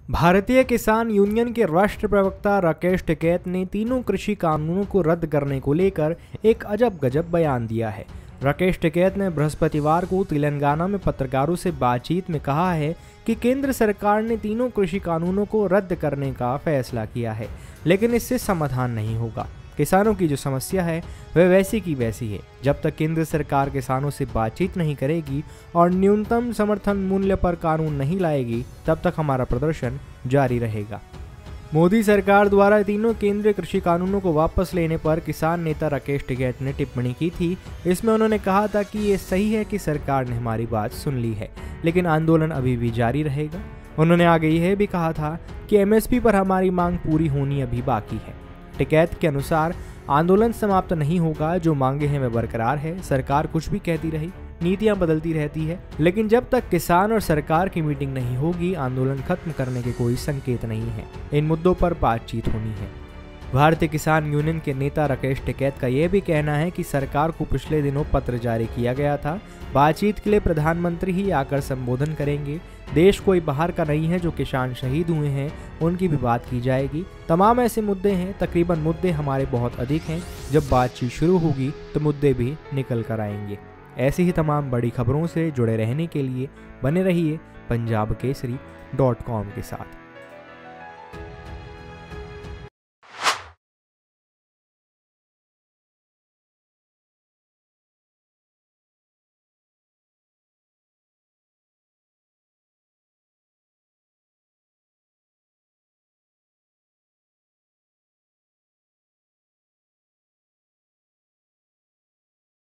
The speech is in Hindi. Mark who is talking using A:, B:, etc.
A: भारतीय किसान यूनियन के राष्ट्रीय प्रवक्ता राकेश टिकैत ने तीनों कृषि कानूनों को रद्द करने को लेकर एक अजब गजब बयान दिया है। राकेश टिकैत ने बृहस्पतिवार को तेलंगाना में पत्रकारों से बातचीत में कहा है कि केंद्र सरकार ने तीनों कृषि कानूनों को रद्द करने का फैसला किया है, लेकिन इससे समाधान नहीं होगा। किसानों की जो समस्या है वह वैसी की वैसी है। जब तक केंद्र सरकार किसानों से बातचीत नहीं करेगी और न्यूनतम समर्थन मूल्य पर कानून नहीं लाएगी, तब तक हमारा प्रदर्शन जारी रहेगा। मोदी सरकार द्वारा तीनों केंद्रीय कृषि कानूनों को वापस लेने पर किसान नेता राकेश टिकैत ने टिप्पणी की थी। इसमें उन्होंने कहा था कि ये सही है कि सरकार ने हमारी बात सुन ली है, लेकिन आंदोलन अभी भी जारी रहेगा। उन्होंने आगे यह भी कहा था कि एमएसपी पर हमारी मांग पूरी होनी अभी बाकी है। टिकैत के अनुसार आंदोलन समाप्त नहीं होगा, जो मांगे हैं वह बरकरार है। सरकार कुछ भी कहती रही, नीतियां बदलती रहती है, लेकिन जब तक किसान और सरकार की मीटिंग नहीं होगी, आंदोलन खत्म करने के कोई संकेत नहीं है। इन मुद्दों पर बातचीत होनी है। भारतीय किसान यूनियन के नेता राकेश टिकैत का यह भी कहना है कि सरकार को पिछले दिनों पत्र जारी किया गया था। बातचीत के लिए प्रधानमंत्री ही आकर संबोधन करेंगे। देश कोई बाहर का नहीं है। जो किसान शहीद हुए हैं उनकी भी बात की जाएगी। तमाम ऐसे मुद्दे हैं, तकरीबन मुद्दे हमारे बहुत अधिक हैं। जब बातचीत शुरू होगी तो मुद्दे भी निकल कर आएंगे। ऐसी ही तमाम बड़ी खबरों से जुड़े रहने के लिए बने रहिए पंजाबकेसरी.com के साथ।